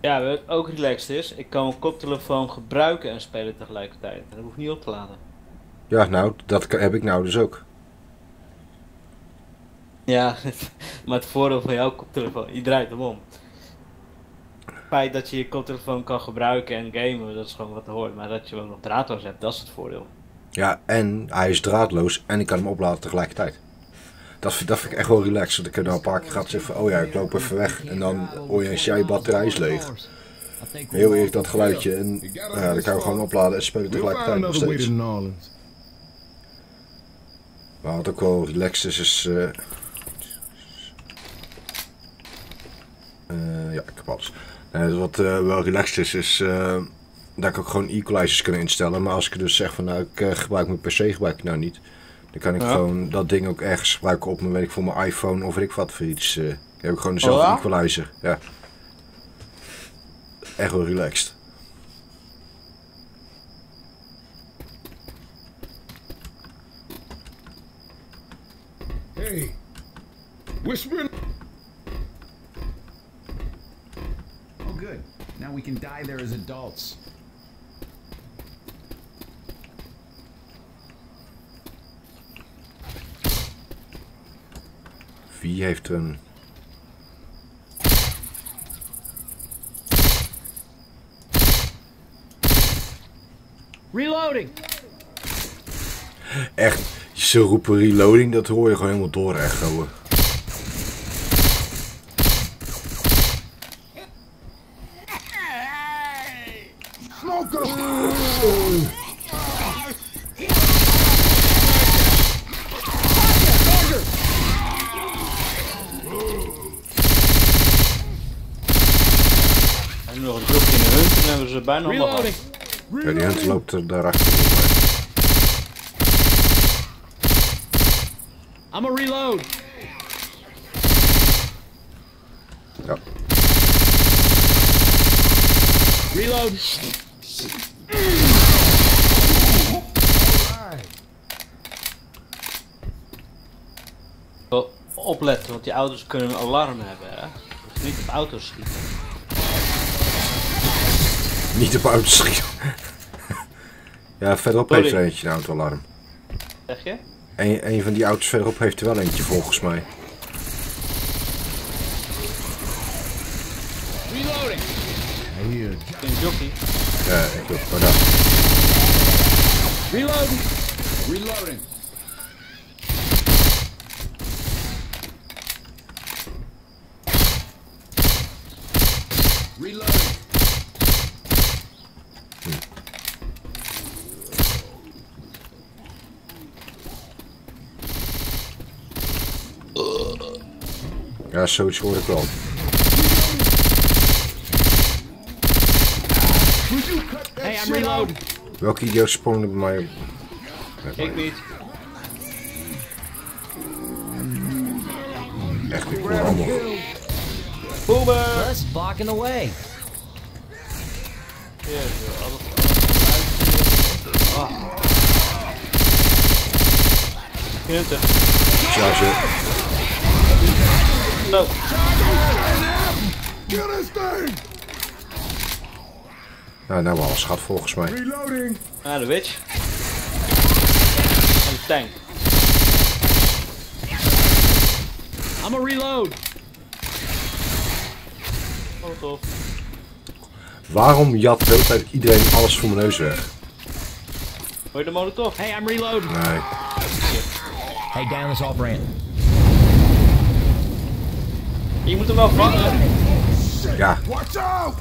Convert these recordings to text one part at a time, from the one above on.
Ja, wat ook relaxed is, ik kan mijn koptelefoon gebruiken en spelen tegelijkertijd. Dat hoef ik niet op te laden. Ja, nou, dat heb ik nou dus ook. Ja, maar het voordeel van jouw koptelefoon, je draait hem om. Het feit dat je je koptelefoon kan gebruiken en gamen, dat is gewoon wat er hoort. Maar dat je ook nog draadloos hebt, dat is het voordeel. Ja, en hij is draadloos en ik kan hem opladen tegelijkertijd. Dat vind ik echt wel relaxed. Want ik heb nou een paar keer gehad zeggen van, oh ja, ik loop even weg. En dan hoor je eens, ja, je batterij is leeg. Heel eerlijk dat geluidje. En ja, dan kan je gewoon opladen en spelen tegelijkertijd nog steeds. Maar wat ook wel relaxed is ja, ik heb alles. Wat wel relaxed is dat ik ook gewoon equalizers kan instellen. Maar als ik dus zeg van, nou, ik gebruik mijn PC gebruik ik nou niet. Dan kan ik gewoon dat ding ook ergens gebruiken op mijn, weet ik, voor mijn iPhone of weet ik wat voor iets. Dan heb ik gewoon dezelfde equalizer. Ja. Echt wel relaxed. Hey, whispering. Oh, good. Now we can die there as adults. Wie heeft een... Reloading! Echt, ze roepen reloading, dat hoor je gewoon helemaal door echt gewoon. En nu nog een drukje in de hunt en dan hebben ze bijna allemaal gehad. Ja, die hunt loopt er daarachter. I'm a reload! Ja. Reload! Wel, opletten, want die auto's kunnen een alarm hebben, hè? Dus niet op auto's schieten. Niet op auto schieten. Ja, verderop heeft er eentje een autoalarm. Zeg je? Een van die auto's verderop heeft er wel eentje volgens mij. Reloading! Hier. Een jockey. Ja, ik ook. Maar daar. Reloading! Reloading. Reloading. Ja, zoiets hoor ik wel. Hey, I'm reloading! Welke idioot sprong er bij mij op? Ik niet. Echt, ik hoor allemaal. Boomer! Let's blocking the way. Ja, zo, alles. Punten. Charge. Zo. Ja, nou wel een schat volgens mij. Reloading. Ah, de witch. En de tank. I'm a reload. Oh, tof. Waarom jat de hele tijd iedereen alles voor mijn neus weg? Hoor je de molotov? Hey, I'm reloading. Nee. Hey, down this off ramp. Je moet hem wel vangen. Ja. Watch out.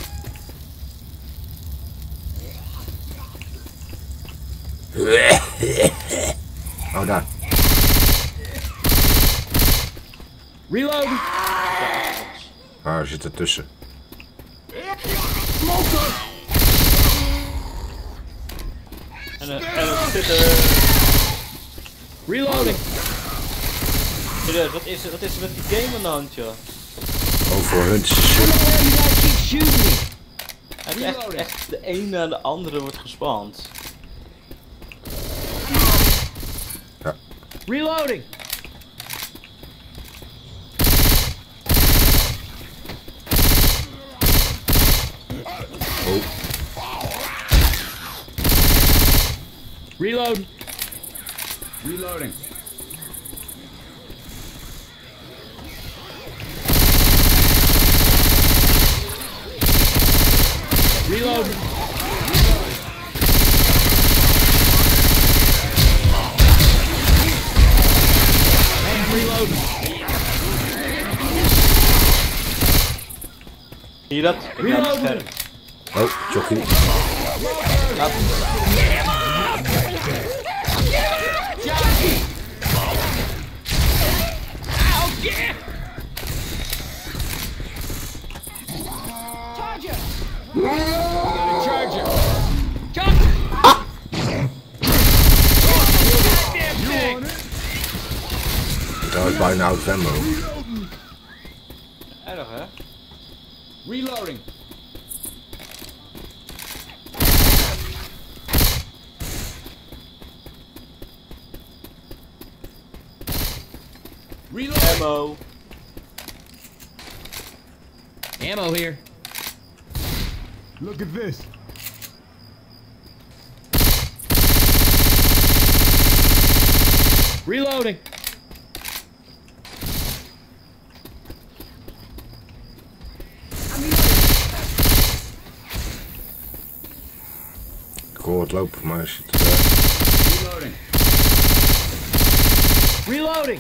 Oh, daar. Reload! Ah, er zit ertussen. En er zit er... Reloading! Serieus, wat is er met die game aan de hand, joh? Oh, voor hun is het shit. Het is echt de een na de andere wordt gespawnd. Ja. Reloading! Reload. Reloading. Reload. And reload. Zie je dat? Ik ben aan het scherm. Oh, jockey. Dat is bijna oud ammo. Erg hè? Reloading. Reloading. Ammo. Ammo here. Look at this. Reloading. Ik hoor het lopen, maar is het... Reloading. Reloading.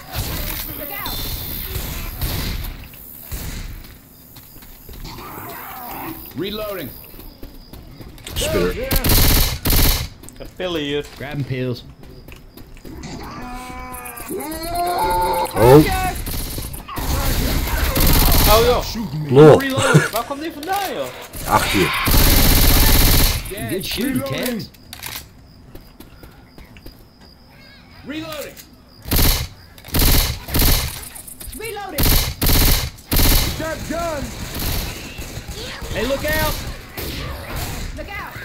Reloading. Spitter. Ik heb pillen hier. Grabbing pills. Oh, Oh joh. lol. Reload. Waar komt die vandaan joh? Achter je. Good shooting, Ted. Reloading. Reloading. That gun. Hey, look out. Look out.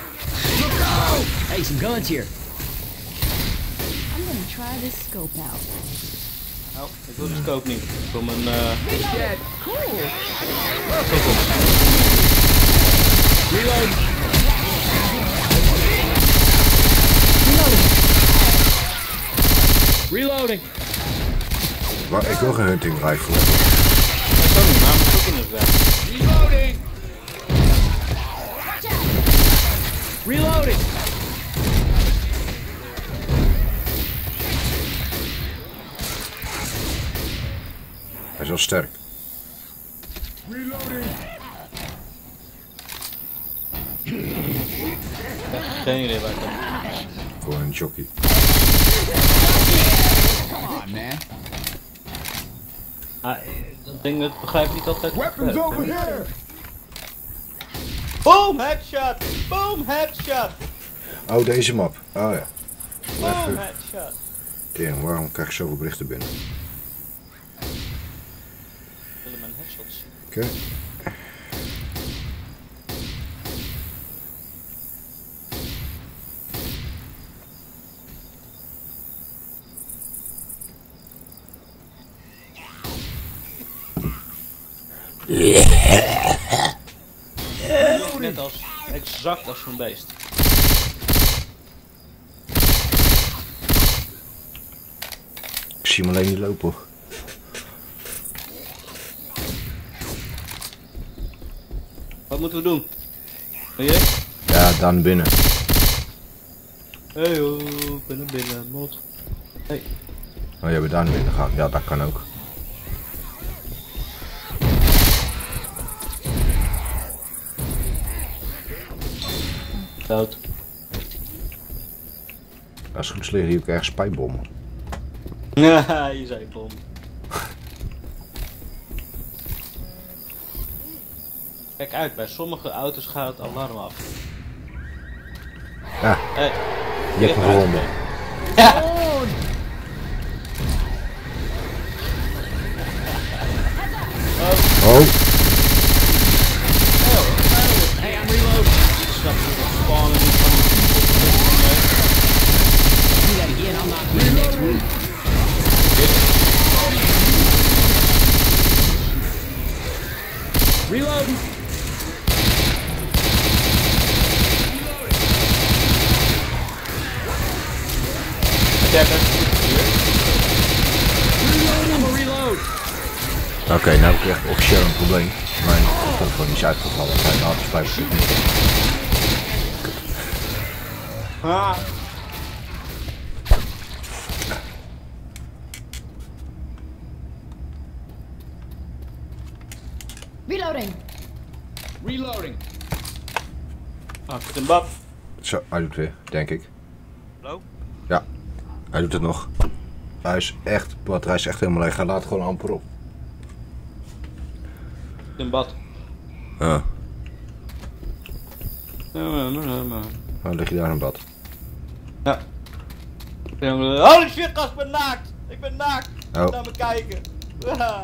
Hey, some guns here. I'm gonna try this scope out. Nou, ik wil de scope niet. Ik wil mijn Reloading. Cool. Reload. Reloading. Maar ik wil geen hunting rifle. ik kan niet, maar mijn zoeken is weg. Reloading. Reloading. Hij is wel sterk. Reloading. Geen idee waar ik ben. Gewoon een jockey. Come on, man. Ah, dat ding dat begrijp ik niet altijd. Weapons over here. Boom headshot! Boom headshot! Oh, deze map. Oh ja. Boom headshot! Damn, waarom krijg ik zoveel berichten binnen? Willen mijn headshots? Oké. Net als, exact als zo'n beest. Ik zie hem alleen niet lopen. Wat moeten we doen? Ben je? Ja, dan binnen. Hey joh, ik ben er binnen, mot. Hey. Oh, jij bent daar naar binnen gaan. Ja, dat kan ook. Dood. Als het goed is liggen hier ook ergens spijbommen. Ja, je zei bom. Kijk uit, bij sommige auto's gaat het alarm af. Ja, Hey. je hebt hem gewonnen. Oh, Hey, I'm reloading. Ik snap het spawnen niet van Do that again, I'll knock you next week. Reloading. Oké, nou heb ik echt officieel een probleem. Mijn telefoon is uitgevallen. Kijk, nou, het spijt me niet. Ah. Reloading. Reloading. Ah, ik zit in bad. Zo, hij doet weer, denk ik. Hallo? Ja, hij doet het nog. Hij is echt, de batterij is echt helemaal leeg. Hij laat gewoon amper op. In bad. Ja, Ja. dan lig je daar in bad. Ja. Holy shit, gast, ik ben naakt! Ik ben naakt! Oh. Naar me kijken. Ah.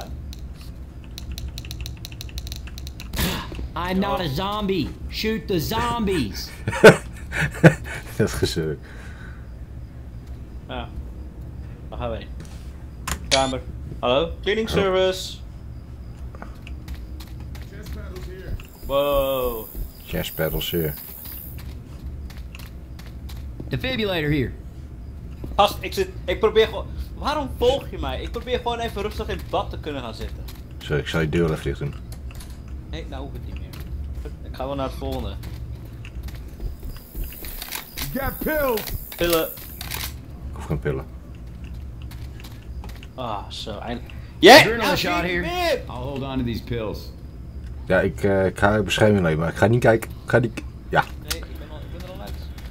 I'm not a zombie. Shoot the zombies. Dat is gezeur. Ja. Waar gaan we heen? Kamer. Hallo? Cleaning service. Chest paddles here. Wow. Jazz pedals hier. Defibrillator here. Gast, ik probeer gewoon... Waarom volg je mij? Ik probeer gewoon even rustig in bad te kunnen gaan zitten. Sorry, ik zal je deur even dicht doen. Nee, nou hoeft het niet meer. Ik ga wel naar het volgende. You got pills. Pillen. Ik hoef geen pillen. Ah, zo, eindelijk. Jij! Adrenaline shot here. I'll hold on to these pills. Ja, ik ga je bescherming nemen, maar ik ga niet kijken. Ik ga niet... Ja. Nee, ik ben er al uit.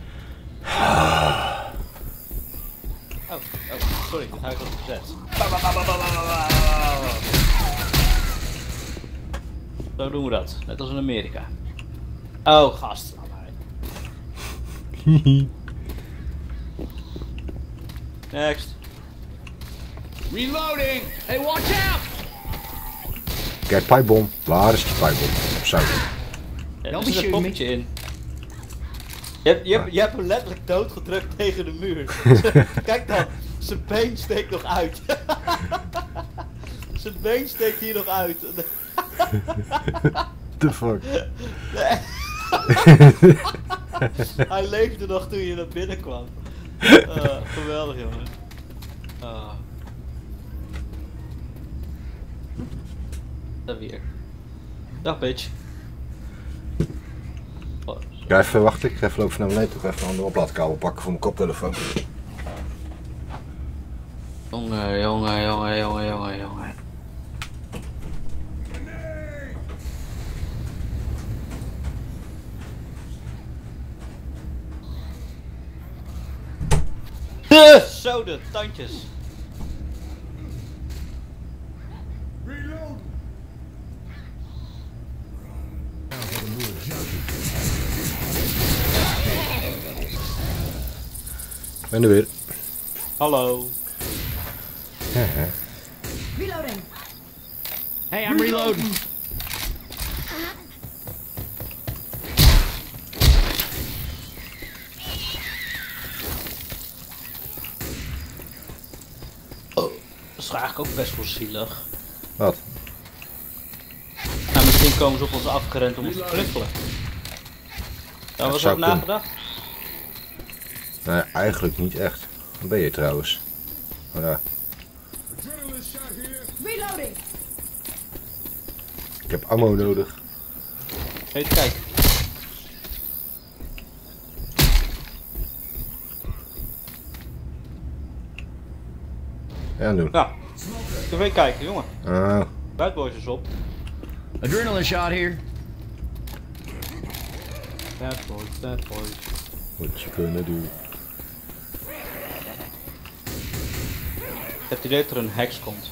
Oh, sorry, dat heb ik al gezet. Zo doen we dat, net als in Amerika. Oh, gast. Next. Reloading. Hey, watch out. Kijk, pijpbom. Waar is die pijpbom? Zo. Ja, Don't er be zit een shooting me. poppetje in. Je hebt hem letterlijk doodgedrukt tegen de muur. Kijk dan, zijn been steekt nog uit. Zijn been steekt hier nog uit. The fuck? Hij leefde nog toen je naar binnen kwam. Geweldig, jongen. Dat weer. Dag, bitch. Oh, Ja, even wachten. Ik ga even lopen naar beneden toe. Even een andere oplaadkabel pakken voor mijn koptelefoon. Jongen. Zo, de tandjes. Reload. Ik ben er weer. Hallo. Reloading. Hey, I'm reloading. Dat is eigenlijk ook best wel zielig. Wat? Nou, misschien komen ze op ons afgerend om ons te knuffelen. Daar was zou over kunnen. nagedacht? Nee, eigenlijk niet echt. Waar ben je trouwens? Oh, ja. Adrenaline shot here. Reloading. Ik heb ammo nodig. Even kijken. Ja, doen. Nou, even kijken, jongen. Ah, Bad Boys is op. Adrenaline shot here. Bad Boys. wat je kunnen doen. Ik heb het idee dat er een heks komt.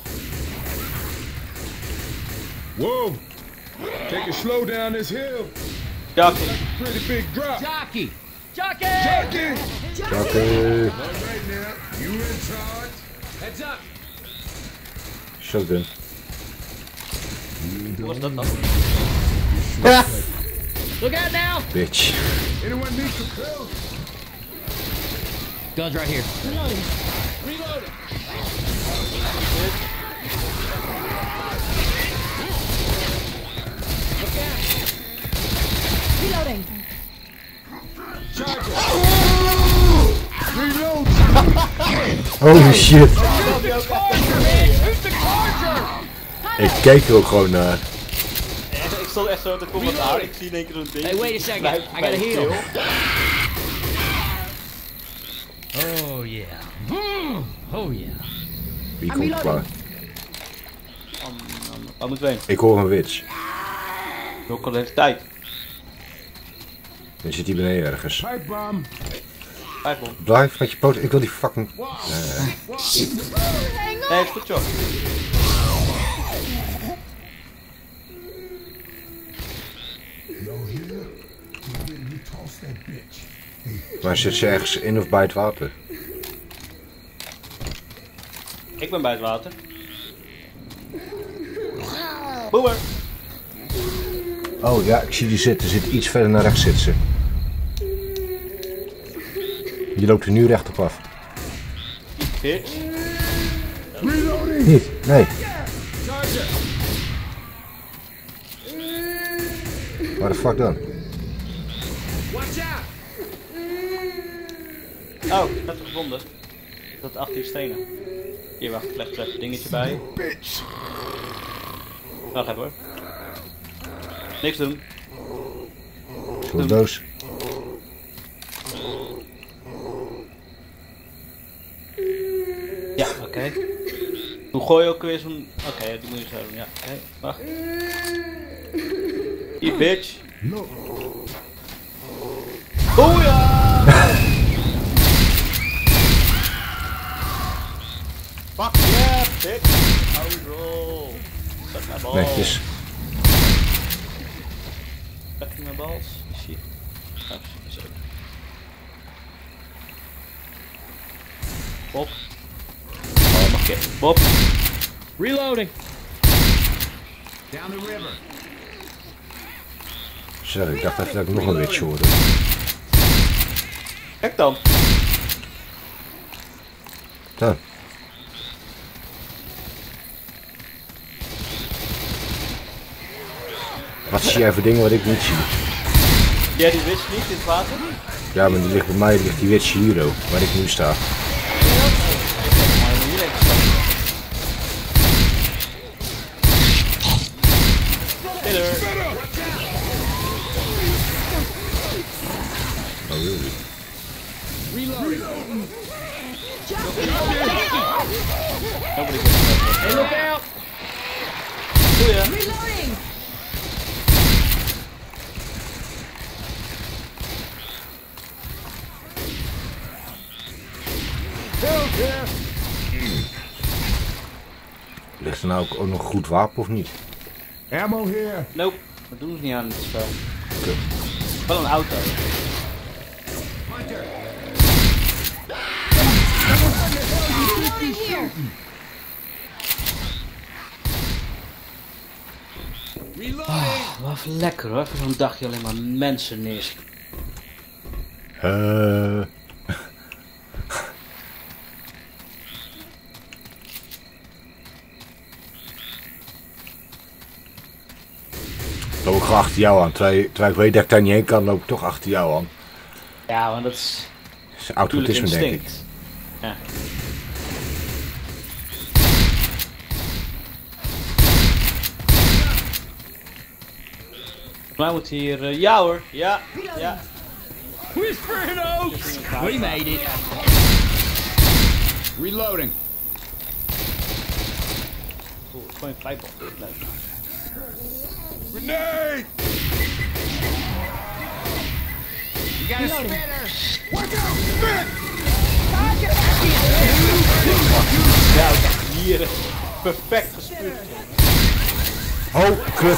Whoa. Take it slow down this hill. Ja, Pretty big drop. Jockey. Jockey. Jockey. Oké. All right now. You in charge. Heads up. Shotgun. hoe was dat dan? Look out now. Bitch. Anyone need some pills? Guns right here. Reloading. Reloading. Reloading. Reload. Holy shit. Shoot the charger, man. Shoot the charger. Ik keek er ook gewoon naar. Ik stond echt zo, er komt wat aan, ik zie in één keer zo'n ding. Hey, wait a second. Blijft I bij gotta de heal. keel. Oh yeah. Oh yeah. Wie komt er klaar? Waar moeten we heen? Ik hoor een wits. Ook al de hele tijd. Je zit hier beneden ergens. Pipe bomb. Pijpel. Blijf met je poot. Ik wil die fucking... Nee, het is goed joh. Maar zit ze ergens in of bij het water? Ik ben bij het water. Boemer! Oh ja, ik zie die zitten. Zit iets verder naar rechts zitten ze. Die loopt er nu recht op af. Bitch. Niet, nee. Waar de fuck dan? Oh, ik heb het gevonden. Dat achter die stenen. Hier, wacht, ik leg er even een dingetje bij. Wacht even hoor. Niks doen. Zo'n doos. Ja, oké. Hoe gooi je ook weer zo'n... Oké, die moet je zo doen, ja. Oké, wacht. Die bitch. Boeia! Fuck yeah, bitch! How roll! Zet mijn bal. Netjes. Zet mijn bal. Shit. Oh, shit, zo. Bob. Oh, mag ik? Bob. Reloading. Down the river. Sorry, ik dacht even dat ik nog een witch hoorde. Kijk dan. Dan. Wat zie jij voor dingen wat ik niet zie? Jij die wist niet in het water? Ja, maar die ligt bij mij, ligt die witch hier ook, waar ik nu sta. Maar hier even staan. Killer. Oh, really? Nobody gets that. Hey, look out. Goeie. Reloading! Ligt er nou ook nog een goed wapen of niet? Ammo here. Nope, dat doen ze niet aan het spel. Kut. Wel een auto. Reloading here! Wat even lekker hoor, even zo'n dagje alleen maar mensen neer. Loop ik gewoon achter jou aan. Terwijl ik weet dat ik daar niet heen kan, loop ik toch achter jou aan. Ja, want dat is Dat is natuurlijk automatisme, denk ik. instinct. Ja. Maar moet hier, ja hoor, ja, ja. Whisper in Oaks. We made it. Reloading. Oeh, gewoon een pijpbal. Nee. Grenade. You got a spitter. Ja, hier, perfect gespuurd. Oh, kut.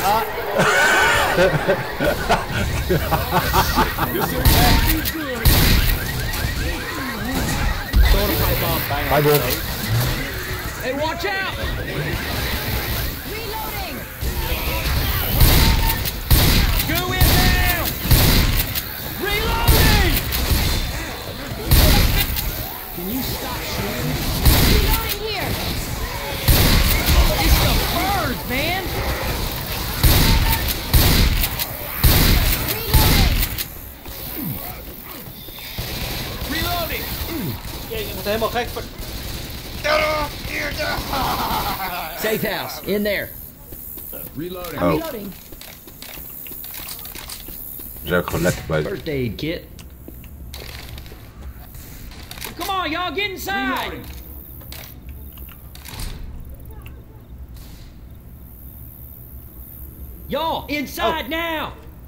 Hij wordt. Hey, watch out. Reloading! Go in now. Reloading. Can you stop shooting? Reloading here! It's the birds, man. Reloading! Reloading. Je wordt helemaal gek van... Safe house. In there. Reloading. Oh. Reloading. Daar zijn ook gewoon lekker bij. First aid kit. Come on, y'all, get inside! Reloading. Y'all, inside now!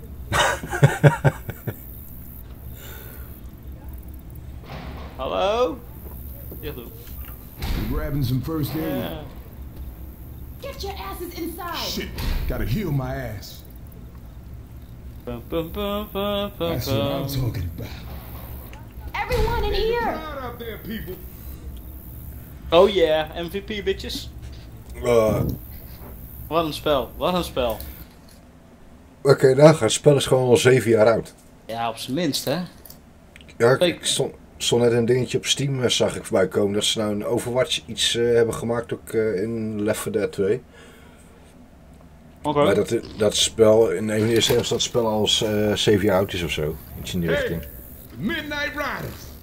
Hallo? Dicht doen. You grabbing some first aid? Ja. Get your asses inside. Shit, gotta heal my ass. Pum, pum, pum, pum, pum, That's what I'm pum. talking about. Everyone in here. Crowd out there, people. Oh yeah, MVP bitches. Wat een spel, wat een spel. Oké, nou, het spel is gewoon al 7 jaar oud. Ja, op zijn minst hè. Ja, ik stond net een dingetje op Steam, zag ik voorbij komen, dat ze nou een Overwatch iets hebben gemaakt ook in Left 4 Dead 2. Oké. Maar dat spel, in eerste instantie dat spel al 7 jaar oud is of zo. Iets in die richting. The Midnight Riders.